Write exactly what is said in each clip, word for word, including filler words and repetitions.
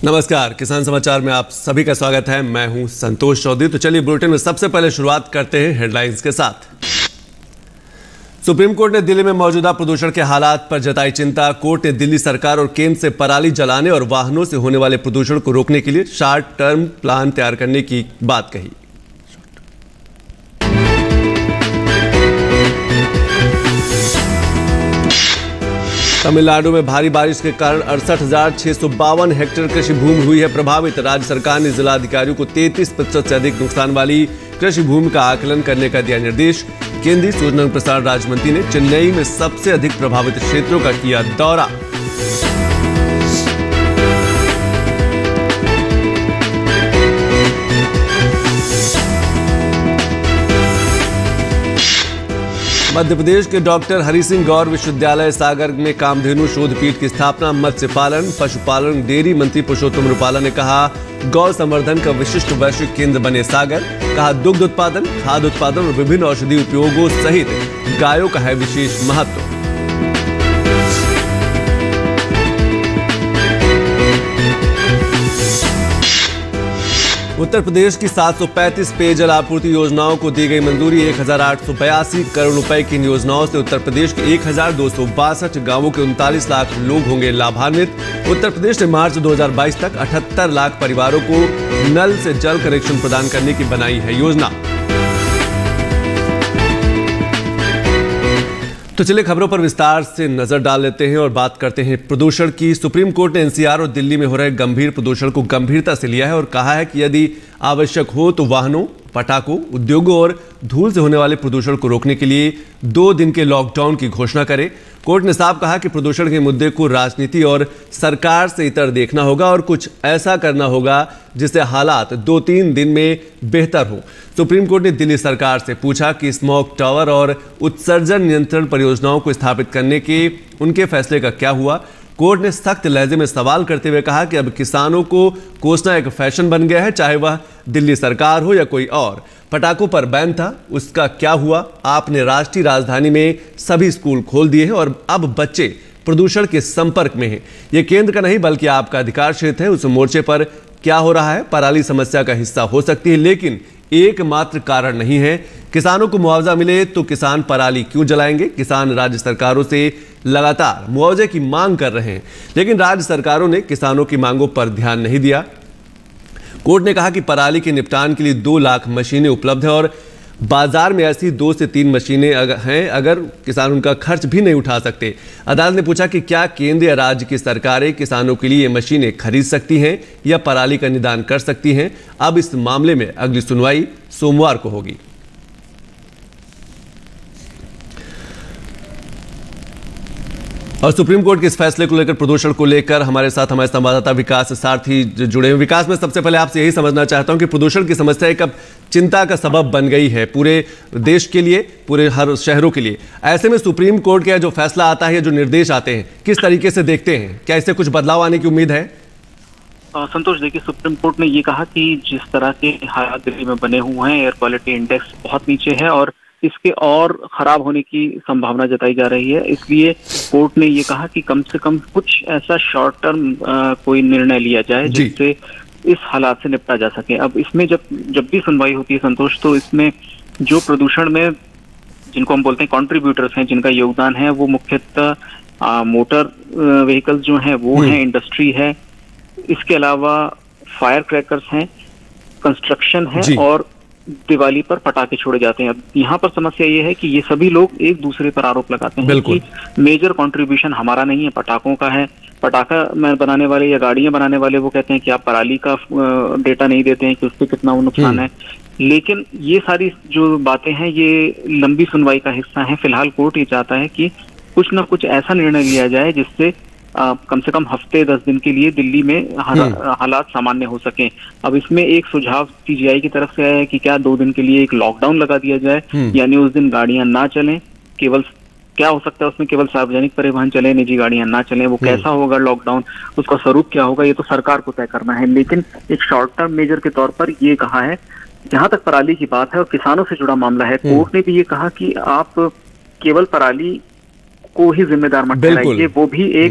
नमस्कार, किसान समाचार में आप सभी का स्वागत है। मैं हूं संतोष चौधरी। तो चलिए बुलेटिन में सबसे पहले शुरुआत करते हैं हेडलाइंस के साथ। सुप्रीम कोर्ट ने दिल्ली में मौजूदा प्रदूषण के हालात पर जताई चिंता। कोर्ट ने दिल्ली सरकार और केंद्र से पराली जलाने और वाहनों से होने वाले प्रदूषण को रोकने के लिए शॉर्ट टर्म प्लान तैयार करने की बात कही। तमिलनाडु में भारी बारिश के कारण अड़सठ हजार छह सौ बावन हेक्टेयर कृषि भूमि हुई है प्रभावित। राज्य सरकार ने जिलाधिकारियों को तैंतीस प्रतिशत से अधिक नुकसान वाली कृषि भूमि का आकलन करने का दिया निर्देश। केंद्रीय सूचना और प्रसारण राज्य मंत्री ने चेन्नई में सबसे अधिक प्रभावित क्षेत्रों का किया दौरा। मध्य प्रदेश के डॉक्टर हरि सिंह गौर विश्वविद्यालय सागर में कामधेनु शोध पीठ की स्थापना। मत्स्य पालन, पशुपालन, डेयरी मंत्री पुरुषोत्तम रूपाला ने कहा गौ संवर्धन का विशिष्ट वैश्विक केंद्र बने सागर। कहा दुग्ध उत्पादन, खाद्य उत्पादन और विभिन्न औषधि उपयोगों सहित गायों का है विशेष महत्व। उत्तर प्रदेश की सात सौ पैंतीस पेयजल आपूर्ति योजनाओं को दी गई मंजूरी। एक हजार आठ सौ बयासी करोड़ रुपए की इन योजनाओं से उत्तर प्रदेश के एक हजार दो सौ बासठ गांवों के उनतालीस लाख लोग होंगे लाभान्वित। उत्तर प्रदेश ने मार्च दो हजार बाईस तक अठहत्तर लाख परिवारों को नल से जल कनेक्शन प्रदान करने की बनाई है योजना। तो चलिए खबरों पर विस्तार से नजर डाल लेते हैं और बात करते हैं प्रदूषण की। सुप्रीम कोर्ट ने एनसीआर और दिल्ली में हो रहे गंभीर प्रदूषण को गंभीरता से लिया है और कहा है कि यदि आवश्यक हो तो वाहनों, पटाखों, उद्योगों और धूल से होने वाले प्रदूषण को रोकने के लिए दो दिन के लॉकडाउन की घोषणा करे। कोर्ट ने साफ कहा कि प्रदूषण के मुद्दे को राजनीति और सरकार से इतर देखना होगा और कुछ ऐसा करना होगा जिससे हालात दो तीन दिन में बेहतर हो। सुप्रीम कोर्ट ने दिल्ली सरकार से पूछा कि स्मोक टावर और उत्सर्जन नियंत्रण परियोजनाओं को स्थापित करने के उनके फैसले का क्या हुआ। कोर्ट ने सख्त लहजे में सवाल करते हुए कहा कि अब किसानों को कोसना एक फैशन बन गया है, चाहे वह दिल्ली सरकार हो या कोई और। पटाखों पर बैन था, उसका क्या हुआ? आपने राष्ट्रीय राजधानी में सभी स्कूल खोल दिए हैं और अब बच्चे प्रदूषण के संपर्क में हैं। यह केंद्र का नहीं बल्कि आपका अधिकार क्षेत्र है। उस मोर्चे पर क्या हो रहा है? पराली समस्या का हिस्सा हो सकती है लेकिन एकमात्र कारण नहीं है। किसानों को मुआवजा मिले तो किसान पराली क्यों जलाएंगे? किसान राज्य सरकारों से लगातार मुआवजे की मांग कर रहे हैं लेकिन राज्य सरकारों ने किसानों की मांगों पर ध्यान नहीं दिया। कोर्ट ने कहा कि पराली के निपटान के लिए दो लाख मशीनें उपलब्ध है और बाजार में ऐसी दो से तीन मशीनें अगर हैं अगर किसान उनका खर्च भी नहीं उठा सकते। अदालत ने पूछा कि क्या केंद्र या राज्य की सरकारें किसानों के लिए ये मशीनें खरीद सकती हैं या पराली का निदान कर सकती हैं। अब इस मामले में अगली सुनवाई सोमवार को होगी। और सुप्रीम कोर्ट के इस फैसले को लेकर, प्रदूषण को लेकर हमारे साथ हमारे संवाददाता विकास सारथी जुड़े हुए। विकास, में सबसे पहले आपसे यही समझना चाहता हूं कि प्रदूषण की समस्या एक अब चिंता का सबब बन गई है पूरे देश के लिए, पूरे हर शहरों के लिए। ऐसे में सुप्रीम कोर्ट का जो फैसला आता है, जो निर्देश आते हैं, किस तरीके से देखते हैं? क्या इससे कुछ बदलाव आने की उम्मीद है? संतोष, देखिए, सुप्रीम कोर्ट ने ये कहा कि जिस तरह के हालात दिल्ली में बने हुए हैं, एयर क्वालिटी इंडेक्स बहुत नीचे है और इसके और खराब होने की संभावना जताई जा रही है। इसलिए कोर्ट ने ये कहा कि कम से कम कुछ ऐसा शॉर्ट टर्म कोई निर्णय लिया जाए जिससे इस हालात से निपटा जा सके। अब इसमें जब जब भी सुनवाई होती है संतोष, तो इसमें जो प्रदूषण में जिनको हम बोलते हैं कॉन्ट्रीब्यूटर्स हैं, जिनका योगदान है, वो मुख्यतः मोटर व्हीकल्स जो हैं वो हैं, इंडस्ट्री है, इसके अलावा फायर क्रैकर्स हैं, कंस्ट्रक्शन है और दिवाली पर पटाखे छोड़े जाते हैं। अब यहाँ पर समस्या ये है कि ये सभी लोग एक दूसरे पर आरोप लगाते हैं कि मेजर कंट्रीब्यूशन हमारा नहीं है, पटाखों का है। पटाखा में बनाने वाले या गाड़ियां बनाने वाले वो कहते हैं कि आप पराली का डेटा नहीं देते हैं कि उससे कितना वो नुकसान है। लेकिन ये सारी जो बातें हैं ये लंबी सुनवाई का हिस्सा है। फिलहाल कोर्ट ये चाहता है कि कुछ न कुछ ऐसा निर्णय लिया जाए जिससे आ, कम से कम हफ्ते दस दिन के लिए दिल्ली में हालात सामान्य हो सकें। अब इसमें एक सुझाव सीजीआई की तरफ से आया है कि क्या दो दिन के लिए एक लॉकडाउन लगा दिया जाए, यानी उस दिन गाड़ियां ना चलें, केवल क्या हो सकता है उसमें केवल सार्वजनिक परिवहन चले, निजी गाड़ियां ना चलें। वो कैसा होगा लॉकडाउन, उसका स्वरूप क्या होगा, ये तो सरकार को तय करना है। लेकिन एक शॉर्ट टर्म मेजर के तौर पर ये कहा है। जहां तक पराली की बात है और किसानों से जुड़ा मामला है, कोर्ट ने भी ये कहा कि आप केवल पराली को ही जिम्मेदार मत ठहराइए, वो भी एक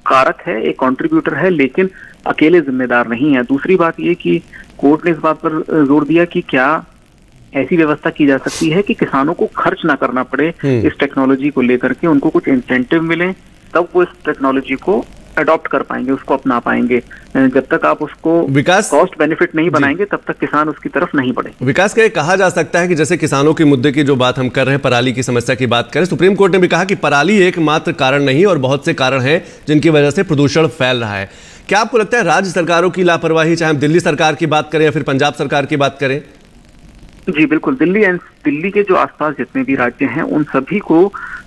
कारक है, एक कंट्रीब्यूटर है, लेकिन अकेले जिम्मेदार नहीं है। दूसरी बात ये कि कोर्ट ने इस बात पर जोर दिया कि क्या ऐसी व्यवस्था की जा सकती है कि किसानों को खर्च ना करना पड़े इस टेक्नोलॉजी को लेकर के, उनको कुछ इंसेंटिव मिले, तब वो इस टेक्नोलॉजी को अडॉप्ट कर पाएंगे, उसको अपना पाएंगे। जब तक आप उसको विकास कॉस्ट बेनिफिट नहीं बनाएंगे तब तक किसान उसकी तरफ नहीं बढ़े। विकास का ये कहा जा सकता है कि जैसे किसानों के मुद्दे की जो बात हम कर रहे हैं, पराली की समस्या की बात करें, सुप्रीम कोर्ट ने भी कहा कि पराली एकमात्र कारण नहीं और बहुत से कारण हैं जिनकी वजह से प्रदूषण फैल रहा है। क्या आपको लगता है राज्य सरकारों की लापरवाही, चाहे हम दिल्ली सरकार की बात करें या फिर पंजाब सरकार की बात करें? जी बिल्कुल, दिल्ली एंड दिल्ली के जो आसपास जितने भी राज्य हैं उन सभी को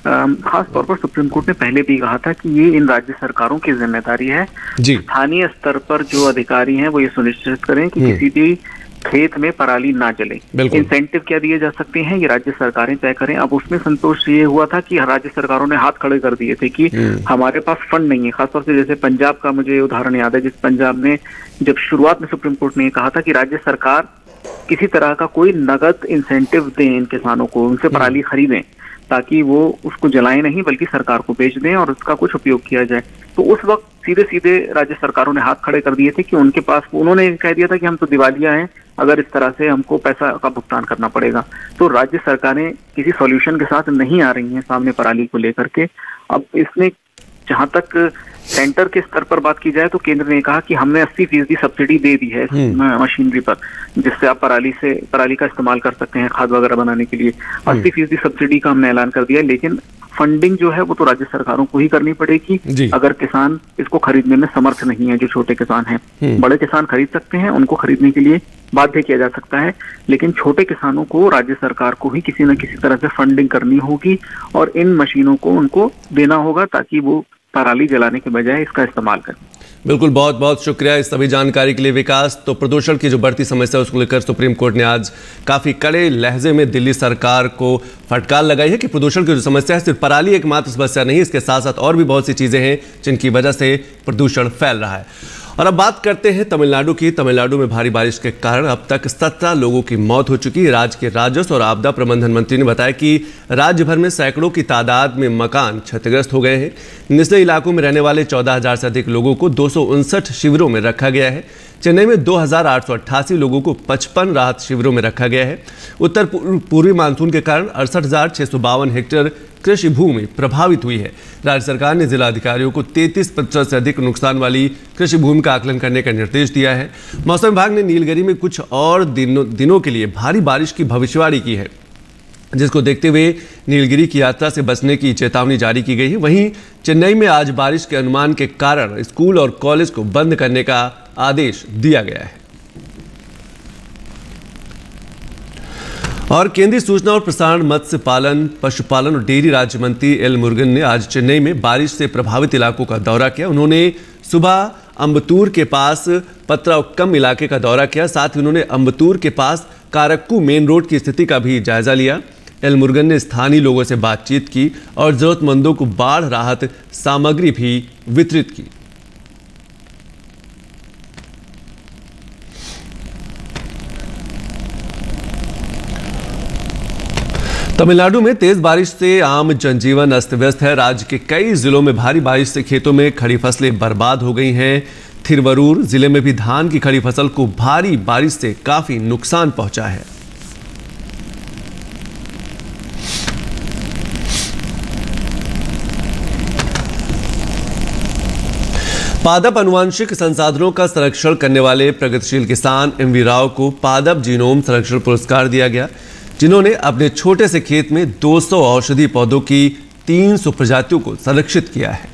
खास तौर पर सुप्रीम कोर्ट ने पहले भी कहा था कि ये इन राज्य सरकारों की जिम्मेदारी है। स्थानीय स्तर पर जो अधिकारी हैं वो ये सुनिश्चित करें कि किसी भी खेत में पराली ना जले। इंसेंटिव क्या दिए जा सकते हैं ये राज्य सरकारें तय करें। अब उसमें संतोष ये हुआ था कि राज्य सरकारों ने हाथ खड़े कर दिए थे कि हमारे पास फंड नहीं है। खासतौर से जैसे पंजाब का मुझे उदाहरण याद है, जिस पंजाब ने जब शुरुआत में सुप्रीम कोर्ट ने कहा था कि राज्य सरकार किसी तरह का कोई नगद इंसेंटिव दें इन किसानों को, उनसे पराली खरीदें ताकि वो उसको जलाएं नहीं बल्कि सरकार को बेच दें और उसका कुछ उपयोग किया जाए। तो उस वक्त सीधे सीधे राज्य सरकारों ने हाथ खड़े कर दिए थे कि उनके पास, उन्होंने कह दिया था कि हम तो दिवालिया हैं अगर इस तरह से हमको पैसा का भुगतान करना पड़ेगा। तो राज्य सरकारें किसी सॉल्यूशन के साथ नहीं आ रही हैं सामने पराली को लेकर के। अब इसने जहां तक सेंटर के स्तर पर बात की जाए तो केंद्र ने कहा कि हमने अस्सी फीसदी सब्सिडी दे दी है मशीनरी पर, जिससे आप पराली से पराली का इस्तेमाल कर सकते हैं खाद वगैरह बनाने के लिए। अस्सी फीसदी सब्सिडी का हमने ऐलान कर दिया, लेकिन फंडिंग जो है वो तो राज्य सरकारों को ही करनी पड़ेगी अगर किसान इसको खरीदने में समर्थ नहीं है। जो छोटे किसान हैं, बड़े किसान खरीद सकते हैं, उनको खरीदने के लिए बाध्य किया जा सकता है, लेकिन छोटे किसानों को राज्य सरकार को ही किसी न किसी तरह से फंडिंग करनी होगी और इन मशीनों को उनको देना होगा ताकि वो पराली जलाने के बजाय इसका इस्तेमाल करें। बिल्कुल, बहुत बहुत शुक्रिया इस सभी जानकारी के लिए विकास। तो प्रदूषण की जो बढ़ती समस्या है उसको लेकर सुप्रीम कोर्ट ने आज काफी कड़े लहजे में दिल्ली सरकार को फटकार लगाई है कि प्रदूषण की जो समस्या है सिर्फ पराली एकमात्र समस्या नहीं, इसके साथ साथ और भी बहुत सी चीजें हैं जिनकी वजह से प्रदूषण फैल रहा है। और अब बात करते हैं तमिलनाडु की। तमिलनाडु में भारी बारिश के कारण अब तक सत्रह लोगों की मौत हो चुकी है। राज्य के राजस्व और आपदा प्रबंधन मंत्री ने बताया कि राज्य भर में सैकड़ों की तादाद में मकान क्षतिग्रस्त हो गए हैं। निचले इलाकों में रहने वाले चौदह हजार से अधिक लोगों को दो सौ उनसठ शिविरों में रखा गया है। चेन्नई में दो हजार आठ सौ अट्ठासी लोगों को पचपन राहत शिविरों में रखा गया है। उत्तर पूर्वी मानसून के कारण अड़सठ हजार छह सौ बावन हेक्टेयर कृषि भूमि प्रभावित हुई है। राज्य सरकार ने जिला अधिकारियों को तैंतीस प्रतिशत से अधिक नुकसान वाली कृषि भूमि का आकलन करने का निर्देश दिया है। मौसम विभाग ने नीलगिरी में कुछ और दिनों दिनों के लिए भारी बारिश की भविष्यवाणी की है, जिसको देखते हुए नीलगिरी की यात्रा से बचने की चेतावनी जारी की गई है। वहीं चेन्नई में आज बारिश के अनुमान के कारण स्कूल और कॉलेज को बंद करने का आदेश दिया गया है। और केंद्रीय सूचना और प्रसारण, मत्स्य पालन, पशुपालन और डेयरी राज्य मंत्री एल मुरुगन ने आज चेन्नई में बारिश से प्रभावित इलाकों का दौरा किया। उन्होंने सुबह अम्बतूर के पास पत्राउक्कम इलाके का दौरा किया, साथ ही उन्होंने अम्बतूर के पास कारक्कू मेन रोड की स्थिति का भी जायजा लिया। एल मुरुगन ने स्थानीय लोगों से बातचीत की और जरूरतमंदों को बाढ़ राहत सामग्री भी वितरित की। तमिलनाडु में तेज बारिश से आम जनजीवन अस्त व्यस्त है। राज्य के कई जिलों में भारी बारिश से खेतों में खड़ी फसलें बर्बाद हो गई हैं। थिरुवरूर जिले में भी धान की खड़ी फसल को भारी बारिश से काफी नुकसान पहुंचा है। पादप अनुवांशिक संसाधनों का संरक्षण करने वाले प्रगतिशील किसान एम वी राव को पादप जीनोम संरक्षण पुरस्कार दिया गया, जिन्होंने अपने छोटे से खेत में दो सौ औषधीय पौधों की तीन सौ प्रजातियों को संरक्षित किया है।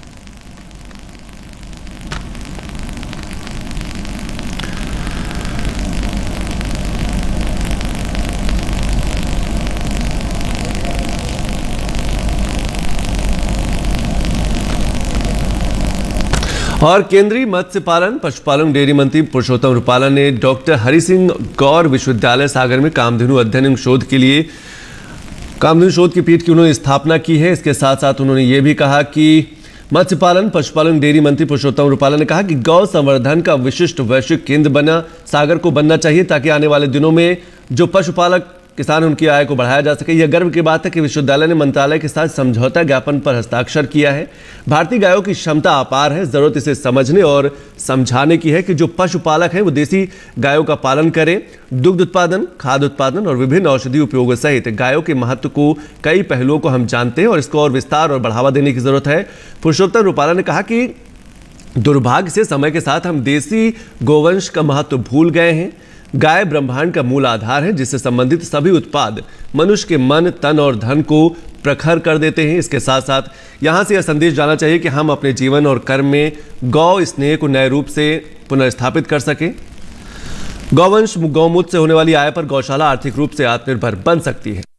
और केंद्रीय मत्स्य पालन, पशुपालन, डेयरी मंत्री पुरुषोत्तम रूपाला ने डॉक्टर हरि सिंह गौर विश्वविद्यालय सागर में कामधेनु अध्ययन शोध के लिए कामधेनु शोध की पीठ की उन्होंने स्थापना की है। इसके साथ साथ उन्होंने ये भी कहा कि मत्स्य पालन, पशुपालन, डेयरी मंत्री पुरुषोत्तम रूपाला ने कहा कि गौ संवर्धन का विशिष्ट वैश्विक केंद्र बना सागर को बनना चाहिए, ताकि आने वाले दिनों में जो पशुपालक किसान उनकी आय को बढ़ाया जा सके। यह गर्व की बात है कि विश्वविद्यालय ने मंत्रालय के साथ समझौता ज्ञापन पर हस्ताक्षर किया है। भारतीय गायों की क्षमता अपार है, जरूरत इसे समझने और समझाने की है कि जो पशुपालक हैं वो देसी गायों का पालन करें। दुग्ध उत्पादन, खाद्य उत्पादन और विभिन्न औषधि उपयोगों सहित गायों के महत्व को कई पहलुओं को हम जानते हैं और इसको और विस्तार और बढ़ावा देने की जरूरत है। पुरुषोत्तम रूपाला ने कहा कि दुर्भाग्य से समय के साथ हम देसी गोवंश का महत्व भूल गए हैं। गाय ब्रह्मांड का मूल आधार है, जिससे संबंधित सभी उत्पाद मनुष्य के मन, तन और धन को प्रखर कर देते हैं। इसके साथ साथ यहाँ से यह संदेश जाना चाहिए कि हम अपने जीवन और कर्म में गौ स्नेह को नए रूप से पुनर्स्थापित कर सकें। गौवंश गौमूत्र से होने वाली आय पर गौशाला आर्थिक रूप से आत्मनिर्भर बन सकती है।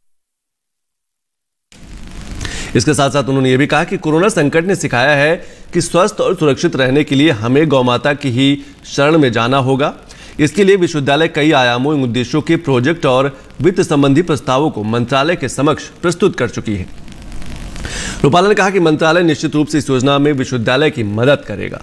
इसके साथ साथ उन्होंने ये भी कहा कि कोरोना संकट ने सिखाया है कि स्वस्थ और सुरक्षित रहने के लिए हमें गौमाता की ही शरण में जाना होगा। इसके लिए विश्वविद्यालय कई आयामों एवं उद्देश्यों के प्रोजेक्ट और वित्त संबंधी प्रस्तावों को मंत्रालय के समक्ष प्रस्तुत कर चुकी है। रूपाला ने कहा कि मंत्रालय निश्चित रूप से इस योजना में विश्वविद्यालय की मदद करेगा।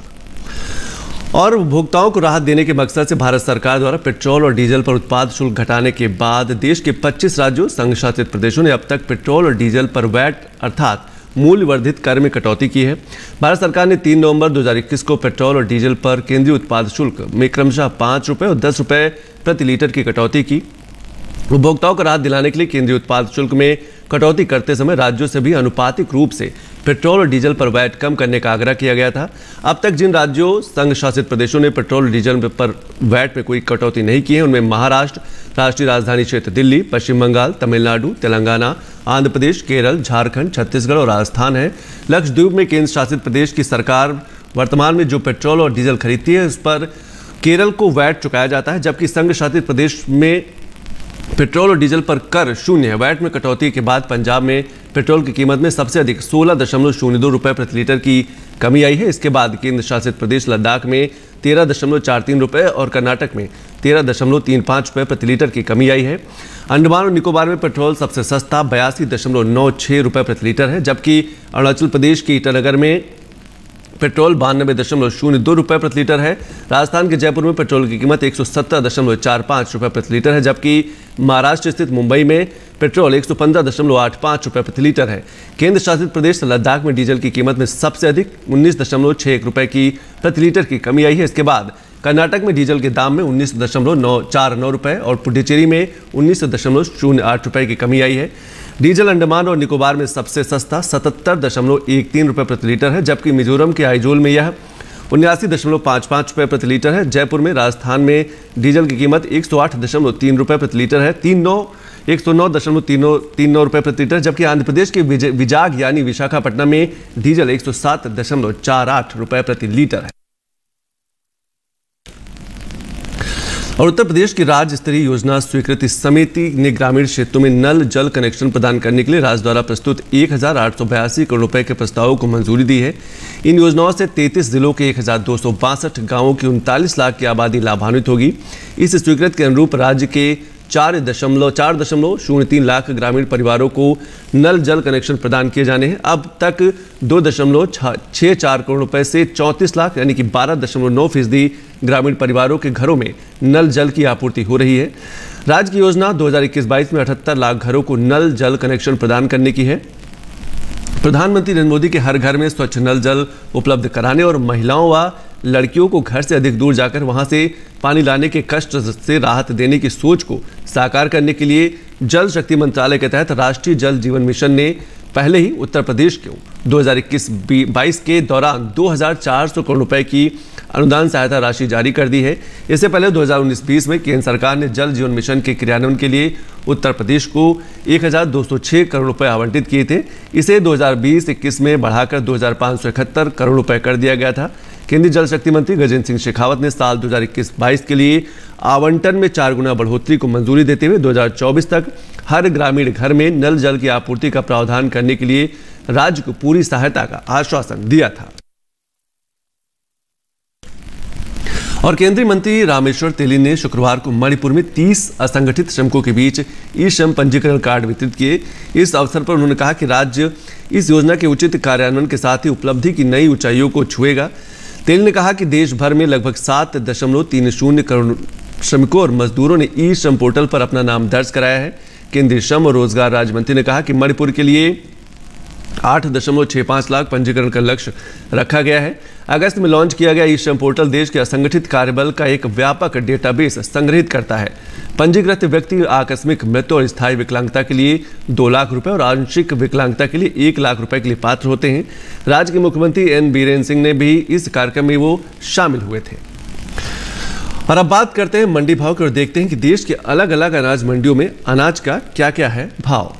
और उपभोक्ताओं को राहत देने के मकसद से भारत सरकार द्वारा पेट्रोल और डीजल पर उत्पाद शुल्क घटाने के बाद देश के पच्चीस राज्यों, संघ शासित प्रदेशों ने अब तक पेट्रोल और डीजल पर वैट अर्थात मूल्य वर्धित कर में कटौती की है। भारत सरकार ने तीन नवंबर दो हज़ार इक्कीस को पेट्रोल और डीजल पर केंद्रीय उत्पाद शुल्क में क्रमशः पाँच रुपये और दस रुपये प्रति लीटर की कटौती की। उपभोक्ताओं को राहत दिलाने के लिए केंद्रीय उत्पाद शुल्क में कटौती करते समय राज्यों से भी अनुपातिक रूप से पेट्रोल और डीजल पर वैट कम करने का आग्रह किया गया था। अब तक जिन राज्यों, संघ शासित प्रदेशों ने पेट्रोल और डीजल पर वैट में कोई कटौती नहीं की है उनमें महाराष्ट्र, राष्ट्रीय राजधानी क्षेत्र दिल्ली, पश्चिम बंगाल, तमिलनाडु, तेलंगाना, आंध्र प्रदेश, केरल, झारखंड, छत्तीसगढ़ और राजस्थान है। लक्षद्वीप में केंद्र शासित प्रदेश की सरकार वर्तमान में जो पेट्रोल और डीजल खरीदती है उस पर केरल को वैट चुकाया जाता है, जबकि संघ शासित प्रदेश में पेट्रोल और डीजल पर कर शून्य है। वैट में कटौती के बाद पंजाब में पेट्रोल की कीमत में सबसे अधिक सोलह दशमलव शून्य दो रुपये प्रति लीटर की कमी आई है। इसके बाद केंद्र शासित प्रदेश लद्दाख में तेरह दशमलव चार तीन रुपये और कर्नाटक में तेरह दशमलव तीन पाँच रुपये प्रति लीटर की कमी आई है। अंडमान और निकोबार में पेट्रोल सबसे सस्ता बयासी दशमलव नौ छः रुपये प्रति लीटर है, जबकि अरुणाचल प्रदेश के ईटानगर में पेट्रोल बानवे दशमलव शून्य दो रुपये प्रति लीटर है। राजस्थान के जयपुर में पेट्रोल की कीमत एक सौ सत्तर दशमलव चार पाँच रुपये प्रति लीटर है, जबकि महाराष्ट्र स्थित मुंबई में पेट्रोल एक सौ पंद्रह दशमलव आठ पाँच रुपये प्रति लीटर है। केंद्र शासित प्रदेश लद्दाख में डीजल की कीमत में सबसे अधिक उन्नीस दशमलव छः एक रुपये की प्रति लीटर की कमी आई है। इसके बाद कर्नाटक में डीजल के दाम में उन्नीस दशमलव नौ चार नौ रुपये और पुडुचेरी में उन्नीस दशमलव शून्य आठ रुपये की कमी आई है। डीजल अंडमान और निकोबार में सबसे सस्ता सतहत्तर दशमलव एक तीन रुपये प्रति लीटर है, जबकि मिजोरम के आइजोल में यह उन्यासी दशमलव पाँच पाँच रुपये प्रति लीटर है। जयपुर में, राजस्थान में डीजल की कीमत एक सौ आठ दशमलव तीन रुपये प्रति लीटर है, तीन नौ एक सौ नौ दशमलव तीन तीन नौ रुपये प्रति लीटर, जबकि आंध्र प्रदेश के विजाग यानी विशाखापट्टनम में डीजल एक सौ सात दशमलव चार आठ रुपये प्रति लीटर है। और उत्तर प्रदेश की राज्य स्तरीय योजना स्वीकृति समिति ने ग्रामीण क्षेत्रों में नल जल कनेक्शन प्रदान करने के लिए राज्य द्वारा प्रस्तुत एक हजार आठ सौ बयासी करोड़ रुपए के प्रस्तावों को मंजूरी दी है। इन योजनाओं से तैंतीस जिलों के एक हजार दो सौ बासठ गाँवों की उनतालीस लाख की आबादी लाभान्वित होगी। इस स्वीकृति के अनुरूप राज्य के चार दशमलव चार दशमलव शून्य तीन लाख ग्रामीण परिवारों को नल जल कनेक्शन प्रदान किए जाने हैं। अब तक दो दशमलव छः चार करोड़ रुपए से चौंतीस लाख यानी कि बारह दशमलव नौ फीसदी ग्रामीण परिवारों के घरों में नल जल की आपूर्ति हो रही है। राज्य की योजना दो हज़ार इक्कीस बाईस में अठहत्तर लाख घरों को नल जल कनेक्शन प्रदान करने की है। प्रधानमंत्री नरेंद्र मोदी के हर घर में स्वच्छ नल जल उपलब्ध कराने और महिलाओं व लड़कियों को घर से अधिक दूर जाकर वहां से पानी लाने के कष्ट से राहत देने की सोच को साकार करने के लिए जल शक्ति मंत्रालय के तहत राष्ट्रीय जल जीवन मिशन ने पहले ही उत्तर प्रदेश को दो हज़ार इक्कीस बाईस के दौरान दो हज़ार चार सौ करोड़ रुपए की अनुदान सहायता राशि जारी कर दी है। इससे पहले दो हज़ार उन्नीस बीस में केंद्र सरकार ने जल जीवन मिशन के क्रियान्वयन के लिए उत्तर प्रदेश को एक हज़ार दो सौ छः करोड़ रुपए आवंटित किए थे। इसे दो हज़ार बीस इक्कीस में बढ़ाकर दो हज़ार पाँच सौ इकहत्तर करोड़ रुपए कर दिया गया था। केंद्रीय जल शक्ति मंत्री गजेंद्र सिंह शेखावत ने साल दो हज़ार इक्कीस बाईस के लिए आवंटन में चार गुना बढ़ोतरी को मंजूरी देते हुए दो हज़ार चौबीस तक हर ग्रामीण घर में नल जल की आपूर्ति का प्रावधान करने के लिए राज्य को पूरी सहायता का आश्वासन दिया था। और केंद्रीय मंत्री रामेश्वर तेली ने शुक्रवार को मणिपुर में तीस असंगठित श्रमिकों के बीच ई श्रम पंजीकरण कार्ड वितरित किए। इस अवसर पर उन्होंने कहा कि राज्य इस योजना के उचित कार्यान्वयन के साथ ही उपलब्धि की नई ऊंचाइयों को छुएगा। तेली ने कहा कि देश भर में लगभग सात दशमलव तीन शून्य करोड़ श्रमिकों और मजदूरों ने ई श्रम पोर्टल पर अपना नाम दर्ज कराया है। केंद्रीय श्रम और रोजगार राज्य मंत्री ने कहा कि मणिपुर के लिए आठ दशमलव छह पाँच लाख पंजीकरण का लक्ष्य रखा गया है। अगस्त में लॉन्च किया गया ई श्रम पोर्टल देश के असंगठित कार्यबल का एक व्यापक डेटाबेस संग्रहित करता है। पंजीकृत व्यक्ति आकस्मिक मृत्यु और स्थायी विकलांगता के लिए दो लाख रुपए और आंशिक विकलांगता के लिए एक लाख रुपए के लिए पात्र होते हैं। राज्य के मुख्यमंत्री एन बीरेन सिंह ने भी इस कार्यक्रम में वो शामिल हुए थे। और अब बात करते हैं मंडी भाव की और देखते हैं कि देश के अलग अलग अनाज मंडियों में अनाज का क्या क्या है भाव।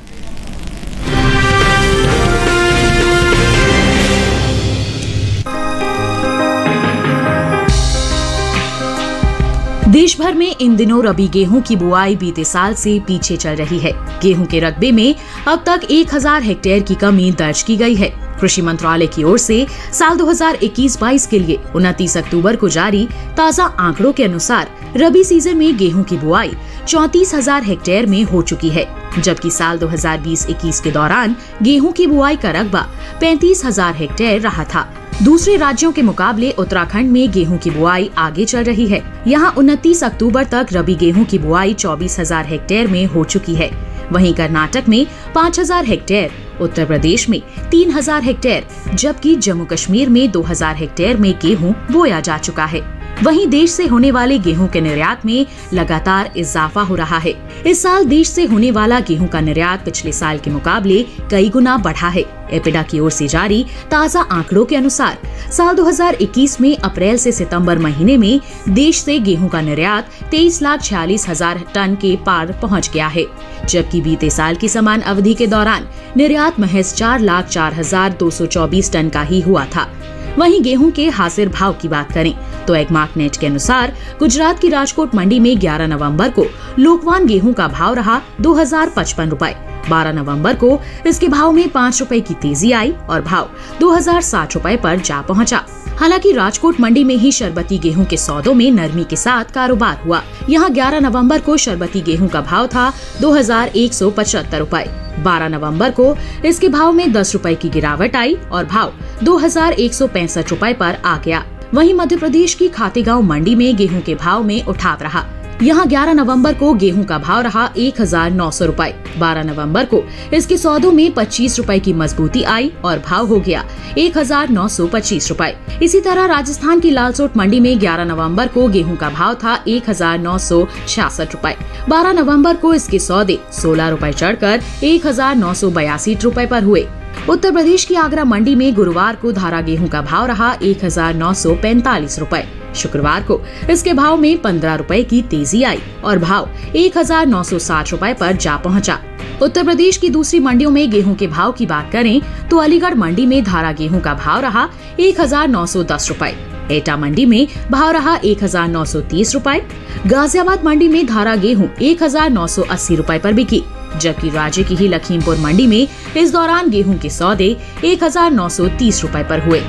देश भर में इन दिनों रबी गेहूं की बुआई बीते साल से पीछे चल रही है। गेहूं के रकबे में अब तक एक हज़ार हेक्टेयर की कमी दर्ज की गई है। कृषि मंत्रालय की ओर से साल दो हज़ार इक्कीस बाईस के लिए उनतीस अक्टूबर को जारी ताजा आंकड़ों के अनुसार रबी सीजन में गेहूं की बुआई चौंतीस हजार हेक्टेयर में हो चुकी है, जबकि साल दो हज़ार बीस इक्कीस के दौरान गेहूं की बुआई का रकबा पैंतीस हजार हेक्टेयर रहा था। दूसरे राज्यों के मुकाबले उत्तराखंड में गेहूं की बुआई आगे चल रही है। यहां उनतीस अक्टूबर तक रबी गेहूं की बुआई चौबीस हजार हेक्टेयर में हो चुकी है। वहीं कर्नाटक में पाँच हजार हेक्टेयर, उत्तर प्रदेश में तीन हजार हेक्टेयर, जबकि जम्मू कश्मीर में दो हजार हेक्टेयर में गेहूं बोया जा चुका है। वहीं देश से होने वाले गेहूं के निर्यात में लगातार इजाफा हो रहा है। इस साल देश से होने वाला गेहूं का निर्यात पिछले साल के मुकाबले कई गुना बढ़ा है। एपिडा की ओर से जारी ताजा आंकड़ों के अनुसार साल दो हज़ार इक्कीस में अप्रैल से सितंबर महीने में देश से गेहूं का निर्यात तेईस लाख छियालीस हजार टन के पार पहुंच गया है, जबकि बीते साल की समान अवधि के दौरान निर्यात महज चार लाख चार हजार दो सौ चौबीस टन का ही हुआ था। वहीं गेहूं के हाजिर भाव की बात करें तो एगमार्क नेट के अनुसार गुजरात की राजकोट मंडी में ग्यारह नवंबर को लोकवान गेहूं का भाव रहा दो हजार पचपन रुपए। बारह नवंबर को इसके भाव में पाँच रुपए की तेजी आई और भाव दो हजार साठ रुपए पर जा पहुंचा। हालांकि राजकोट मंडी में ही शरबती गेहूं के सौदों में नरमी के साथ कारोबार हुआ। यहां ग्यारह नवंबर को शरबती गेहूं का भाव था दो हजार एक सौ पचहत्तर रुपए। बारह नवंबर को इसके भाव में दस रुपए की गिरावट आई और भाव दो हजार एक सौ पैंसठ रुपए पर आ गया। वहीं मध्य प्रदेश की खातेगांव मंडी में गेहूं के भाव में उठाव रहा। यहाँ ग्यारह नवंबर को गेहूं का भाव रहा एक हजार नौ सौ रुपए। बारह नवंबर को इसके सौदों में पच्चीस रुपए की मजबूती आई और भाव हो गया एक हजार नौ सौ पच्चीस रुपए। इसी तरह राजस्थान की लालसोट मंडी में ग्यारह नवंबर को गेहूं का भाव था एक हजार नौ सौ छियासठ रुपए। बारह नवंबर को इसके सौदे सोलह रुपए चढ़कर एक हजार नौ सौ बयासी रुपए पर हुए। उत्तर प्रदेश की आगरा मंडी में गुरुवार को धारा गेहूं का भाव रहा एक हजार नौ सौ पैंतालीस रुपए। शुक्रवार को इसके भाव में पंद्रह रुपए की तेजी आई और भाव एक हजार नौ सौ साठ रुपए पर जा पहुंचा। उत्तर प्रदेश की दूसरी मंडियों में गेहूं के भाव की बात करें तो अलीगढ़ मंडी में धारा गेहूं का भाव रहा एक हजार नौ सौ दस रुपए। एटा मंडी में भाव रहा एक हजार नौ सौ तीस रुपए। गाजियाबाद मंडी में धारा गेहूं एक हजार नौ सौ अस्सी रुपए पर बिकी, जबकि राज्य की ही लखीमपुर मंडी में इस दौरान गेहूं के सौदे एक हजार नौ सौ तीस रुपए पर हुए।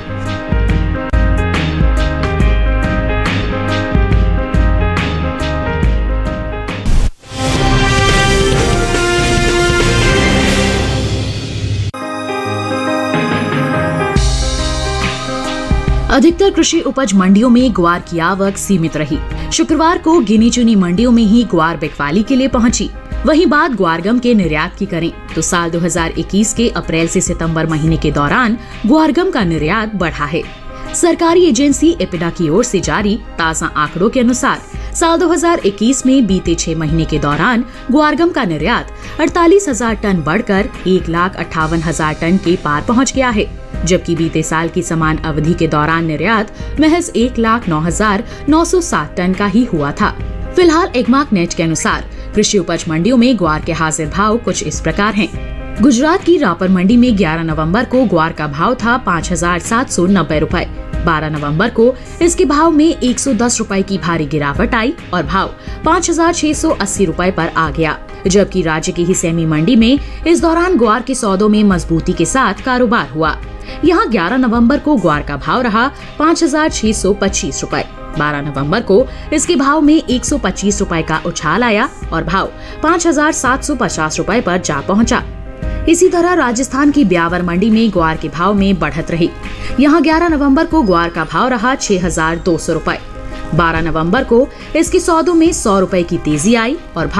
अधिकतर कृषि उपज मंडियों में ग्वार की आवक सीमित रही। शुक्रवार को गिनी चुनी मंडियों में ही ग्वार बिकवाली के लिए पहुंची। वहीं बात ग्वारगम के निर्यात की करें तो साल दो हज़ार इक्कीस के अप्रैल से सितंबर महीने के दौरान ग्वारगम का निर्यात बढ़ा है। सरकारी एजेंसी एपिडा की ओर से जारी ताजा आंकड़ों के अनुसार साल दो हज़ार इक्कीस में बीते छह महीने के दौरान ग्वारगम का निर्यात अड़तालीस हजार टन बढ़कर एक लाख अट्ठावन हजार टन के पार पहुंच गया है, जबकि बीते साल की समान अवधि के दौरान निर्यात महज एक लाख नौ हजार नौ सौ सात टन का ही हुआ था। फिलहाल एगमार्क नेट के अनुसार कृषि उपज मंडियों में ग्वार के हाजिर भाव कुछ इस प्रकार हैं। गुजरात की रापर मंडी में ग्यारह नवंबर को ग्वार का भाव था पाँच हजार सात सौ नब्बे रुपए। बारह नवंबर को इसके भाव में एक सौ दस रुपए की भारी गिरावट आई और भाव पाँच हजार छह सौ अस्सी रुपए पर आ गया, जबकि राज्य की ही सेमी मंडी में इस दौरान ग्वार के सौदों में मजबूती के साथ कारोबार हुआ। यहाँ ग्यारह नवंबर को ग्वार का भाव रहा पाँच हजार छह सौ पच्चीस रुपए। बारह नवंबर को इसके भाव में एक सौ पच्चीस रुपए का उछाल आया और भाव पाँच हजार सात सौ पचास रुपए पर जा पहुंचा। इसी तरह राजस्थान की ब्यावर मंडी में ग्वार के भाव में बढ़त रही। यहाँ ग्यारह नवंबर को ग्वार का भाव रहा छह हजार दो सौ रुपए। बारह नवंबर को इसके सौदों में सौ रुपए की तेजी आई और भाव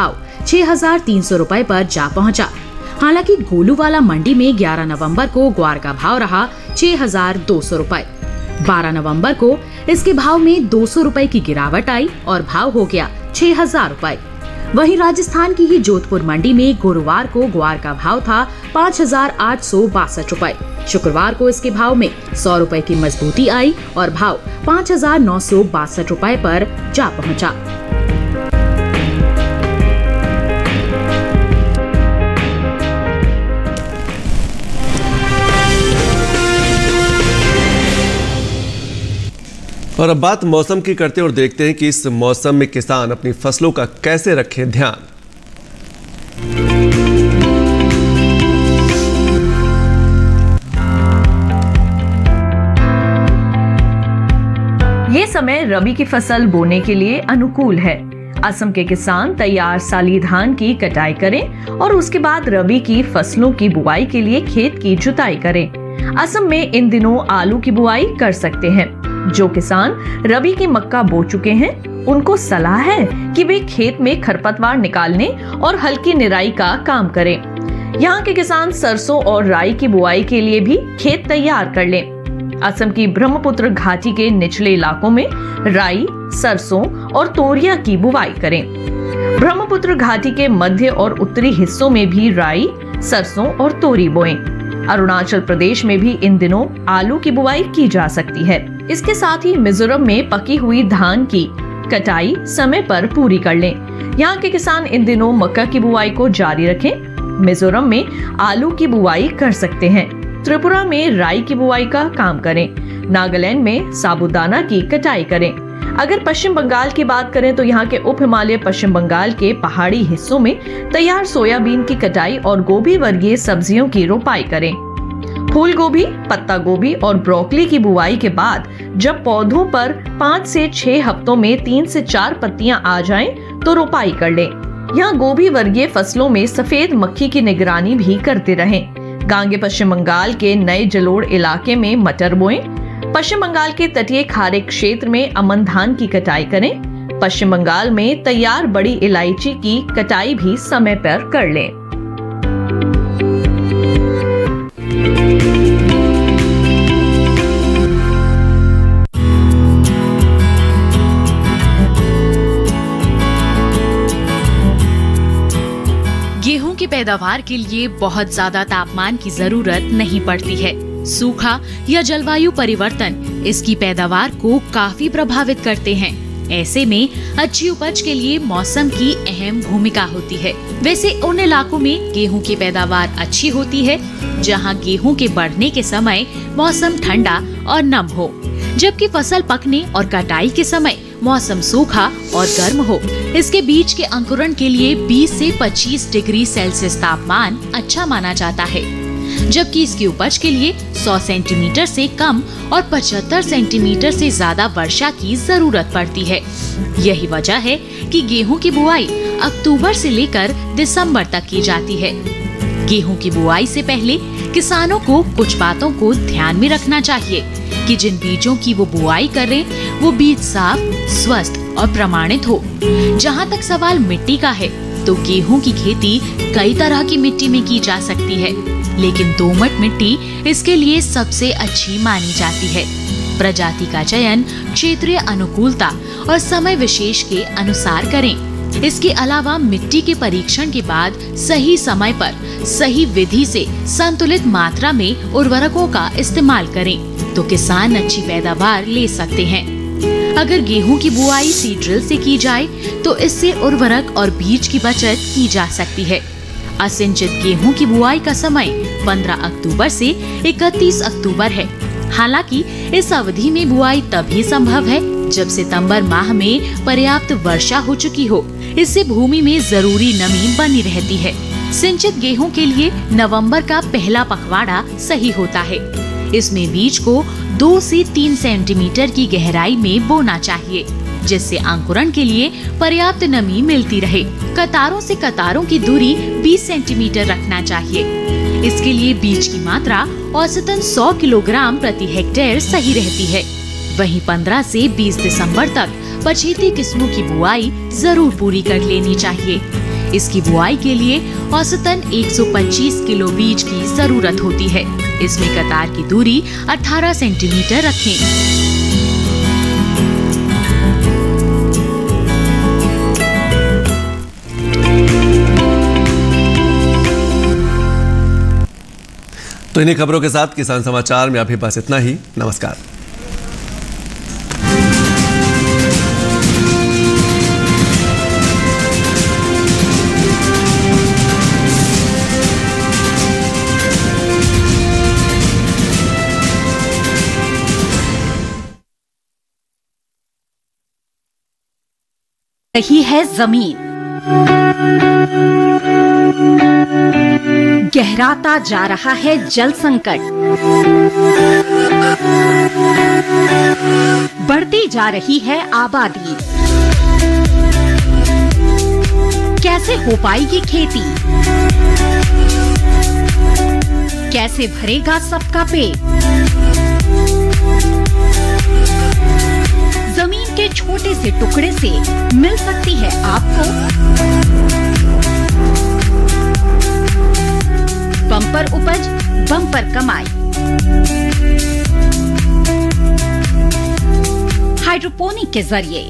छह हजार तीन सौ रुपए पर जा पहुंचा। हालांकि गोलूवाला मंडी में ग्यारह नवंबर को ग्वार का भाव रहा छह हजार दो सौ रुपए। बारह नवंबर को इसके भाव में दो सौ रुपए की गिरावट आई और भाव हो गया छह हजार रुपए। वहीं राजस्थान की ही जोधपुर मंडी में गुरुवार को ग्वार का भाव था पाँच हजार आठ सौ बासठ रुपए। शुक्रवार को इसके भाव में सौ रुपए की मजबूती आई और भाव पाँच हजार नौ सौ बासठ रुपए पर जा पहुंचा। और अब बात मौसम की करते हैं और देखते हैं कि इस मौसम में किसान अपनी फसलों का कैसे रखें ध्यान। ये समय रबी की फसल बोने के लिए अनुकूल है। असम के किसान तैयार साली धान की कटाई करें और उसके बाद रबी की फसलों की बुआई के लिए खेत की जुताई करें। असम में इन दिनों आलू की बुआई कर सकते हैं। जो किसान रबी की मक्का बो चुके हैं उनको सलाह है कि वे खेत में खरपतवार निकालने और हल्की निराई का काम करें। यहाँ के किसान सरसों और राई की बुआई के लिए भी खेत तैयार कर लें। असम की ब्रह्मपुत्र घाटी के निचले इलाकों में राई, सरसों और तोरिया की बुआई करें। ब्रह्मपुत्र घाटी के मध्य और उत्तरी हिस्सों में भी राई, सरसों और तोरी बोएं। अरुणाचल प्रदेश में भी इन दिनों आलू की बुआई की जा सकती है। इसके साथ ही मिजोरम में पकी हुई धान की कटाई समय पर पूरी कर लें। यहाँ के किसान इन दिनों मक्का की बुआई को जारी रखें। मिजोरम में आलू की बुआई कर सकते हैं। त्रिपुरा में राई की बुआई का काम करें। नागालैंड में साबूदाना की कटाई करें। अगर पश्चिम बंगाल की बात करें तो यहाँ के उप हिमालय पश्चिम बंगाल के पहाड़ी हिस्सों में तैयार सोयाबीन की कटाई और गोभी वर्गीय सब्जियों की रोपाई करें। फूल गोभी, पत्ता गोभी और ब्रोकली की बुआई के बाद जब पौधों पर पाँच से छह हफ्तों में तीन से चार पत्तियां आ जाएं, तो रोपाई कर लें। यहाँ गोभी वर्गीय फसलों में सफेद मक्खी की निगरानी भी करते रहें। गांगे पश्चिम बंगाल के नए जलोड़ इलाके में मटर बोएं। पश्चिम बंगाल के तटीय खाड़ी क्षेत्र में अमन धान की कटाई करें। पश्चिम बंगाल में तैयार बड़ी इलायची की कटाई भी समय पर कर लें। गेहूं की पैदावार के लिए बहुत ज्यादा तापमान की जरूरत नहीं पड़ती है। सूखा या जलवायु परिवर्तन इसकी पैदावार को काफी प्रभावित करते हैं। ऐसे में अच्छी उपज के लिए मौसम की अहम भूमिका होती है। वैसे उन इलाकों में गेहूं की पैदावार अच्छी होती है जहां गेहूं के बढ़ने के समय मौसम ठंडा और नम हो, जबकि फसल पकने और कटाई के समय मौसम सूखा और गर्म हो। इसके बीज के अंकुरण के लिए बीस से पच्चीस डिग्री सेल्सियस तापमान अच्छा माना जाता है, जबकि इसकी उपज के लिए सौ सेंटीमीटर से कम और पचहत्तर सेंटीमीटर से ज्यादा वर्षा की जरूरत पड़ती है। यही वजह है कि गेहूं की बुआई अक्टूबर से लेकर दिसंबर तक की जाती है। गेहूं की बुआई से पहले किसानों को कुछ बातों को ध्यान में रखना चाहिए कि जिन बीजों की वो बुआई करें वो बीज साफ, स्वस्थ और प्रमाणित हो। जहाँ तक सवाल मिट्टी का है तो गेहूं की खेती कई तरह की मिट्टी में की जा सकती है, लेकिन दोमट मिट्टी इसके लिए सबसे अच्छी मानी जाती है। प्रजाति का चयन क्षेत्रीय अनुकूलता और समय विशेष के अनुसार करें। इसके अलावा मिट्टी के परीक्षण के बाद सही समय पर सही विधि से संतुलित मात्रा में उर्वरकों का इस्तेमाल करें तो किसान अच्छी पैदावार ले सकते हैं। अगर गेहूं की बुआई सीड ड्रिल से की जाए तो इससे उर्वरक और बीज की बचत की जा सकती है। असिंचित गेहूं की बुआई का समय पंद्रह अक्टूबर से इकतीस अक्टूबर है। हालांकि इस अवधि में बुआई तभी संभव है जब सितंबर माह में पर्याप्त वर्षा हो चुकी हो। इससे भूमि में जरूरी नमी बनी रहती है। सिंचित गेहूं के लिए नवंबर का पहला पखवाड़ा सही होता है। इसमें बीज को दो से तीन सेंटीमीटर की गहराई में बोना चाहिए, जिससे अंकुरण के लिए पर्याप्त नमी मिलती रहे। कतारों से कतारों की दूरी बीस सेंटीमीटर रखना चाहिए। इसके लिए बीज की मात्रा औसतन सौ किलोग्राम प्रति हेक्टेयर सही रहती है। वहीं पंद्रह से बीस दिसंबर तक पछेती किस्मों की बुआई जरूर पूरी कर लेनी चाहिए। इसकी बुआई के लिए औसतन एक सौ पच्चीस किलो बीज की जरूरत होती है। इसमें कतार की दूरी अठारह सेंटीमीटर रखें। तो इन्हीं खबरों के साथ किसान समाचार में अभी बस इतना ही। नमस्कार। रही है जमीन, गहराता जा रहा है जल संकट, बढ़ती जा रही है आबादी। कैसे हो पाएगी खेती? कैसे भरेगा सबका पेट? जमीन के छोटे से टुकड़े से मिल सकती है आपको बम्पर उपज, बम्पर कमाई। हाइड्रोपोनिक के जरिए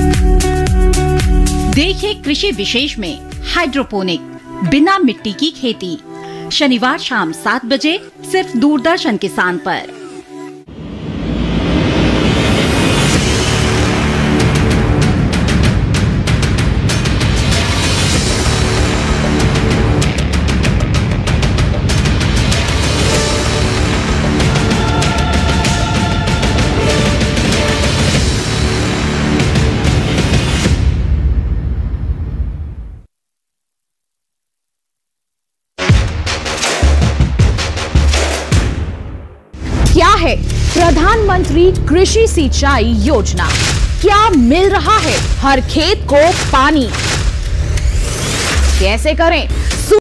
देखिए कृषि विशेष में हाइड्रोपोनिक, बिना मिट्टी की खेती। शनिवार शाम सात बजे सिर्फ दूरदर्शन किसान पर। क्या है प्रधानमंत्री कृषि सिंचाई योजना? क्या मिल रहा है हर खेत को पानी? कैसे करें